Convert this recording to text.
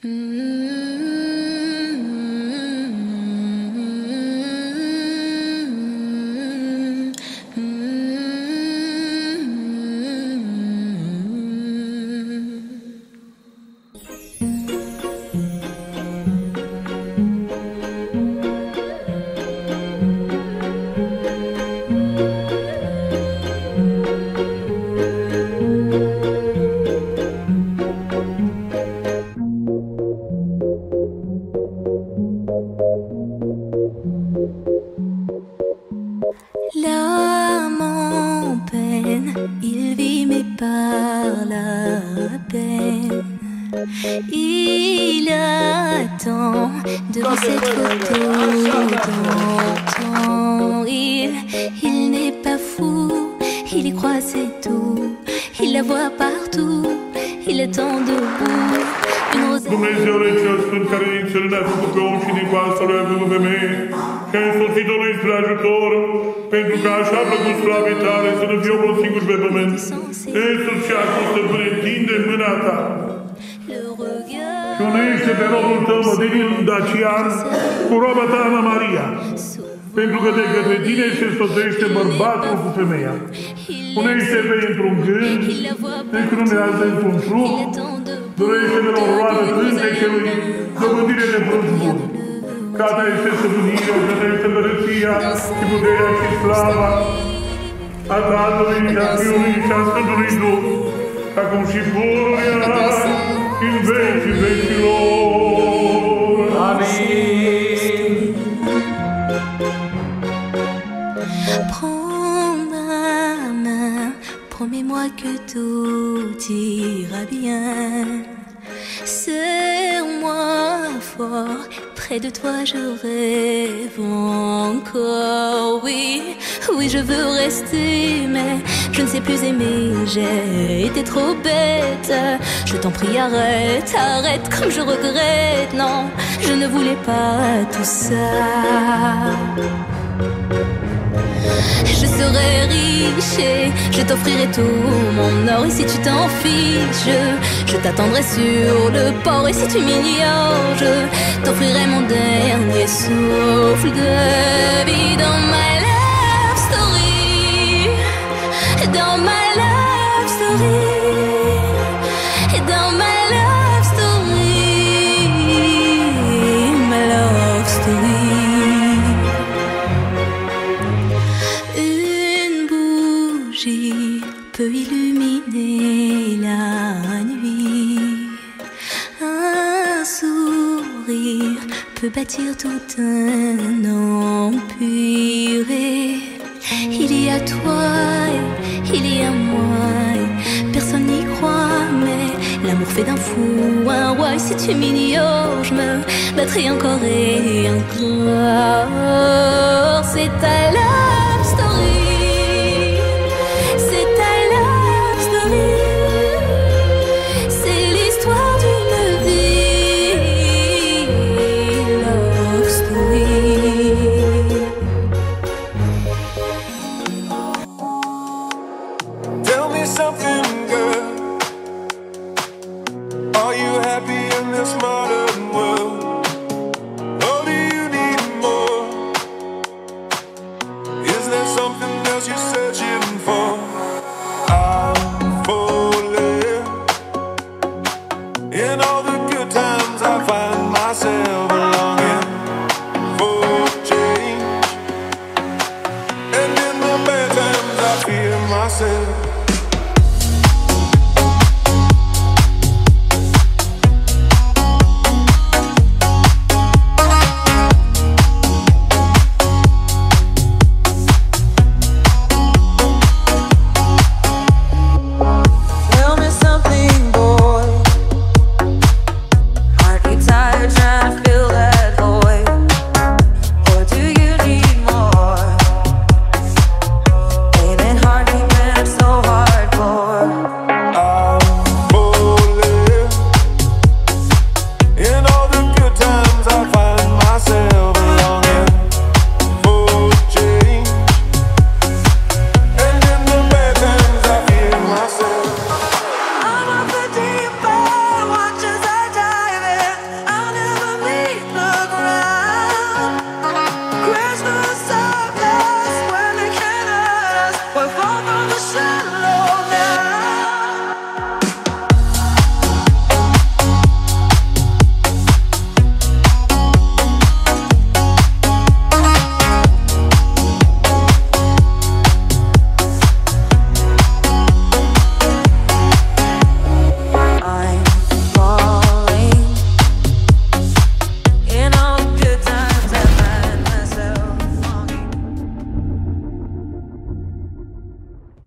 L'âme en peine, il vit mais par la peine. Il attend devant cette photo d'antan. Il n'est pas fou, il y croit c'est tout. Il la voit partout, il attend debout. Dumnezeule cel Sfânt, care din țără ne-a făcut pe om și din coastă a făcut femeie, și a însoțit-o lui spre ajutor, pentru că așa a plăcut slavei tale să nu fie omul singur pe pământ. Însuși și acum stăpâne, tinde mâna ta și unește pe robul tău, Mădălin Dacian, cu roba ta, Ana Maria, pentru că de către tine se însoțește bărbatul cu femeia. Unește-pe într-un gând, încrunează într-un trup, dorește-ne o roadă cântecelui, dobândire de fruct bun. Ca ta este stăpânirea, ca ta este împărăția, și puterea și slava a Tatălui și a Fiului și a Sfântului Duh, acum și pururea, în vecii vecilor. Amin. Prends ma main, promets-moi que tout ira bien. Serre-moi fort, près de toi je rêve encore. Oui, oui je veux rester, mais je ne sais plus aimer. J'ai été trop bête. Je t'en prie arrête, arrête comme je regrette. Non, je ne voulais pas tout ça. Je serai riche et je t'offrirai tout mon or. Et si tu t'en fiches, je t'attendrai sur le port. Et si tu m'ignores, je t'offrirai mon dernier souffle de vie. Dans ma love story, dans ma love story, dans ma love story, ma love story. Peut illuminer la nuit. Un sourire peut bâtir tout un empire. Il y a toi, il y a moi. Personne n'y croit, mais l'amour fait d'un fou un roi. Et si tu m'ignores, je me battrai encore et encore. C'est ta love story. C'est l'histoire d'une vie, love story. Tell me something, girl. Are you happy in this modern world? Or do you need more? Is there something else you're searching for? In all the good times I find myself longing for change, and in the bad times I fear myself. the sun.